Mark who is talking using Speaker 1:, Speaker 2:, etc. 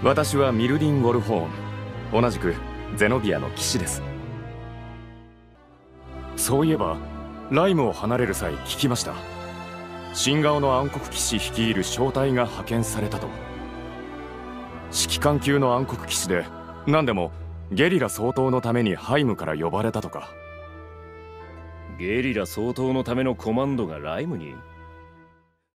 Speaker 1: 私はミルディン・ウォルホーン、同じくゼノビアの騎士です。そういえばライムを離れる際聞きました。新顔の暗黒騎士率いる小隊が派遣されたと。指揮官級の暗黒騎士で、何でもゲリラ掃討のためにハイムから呼ばれたとか。
Speaker 2: ゲリラ掃討のためのコマンドがライムに？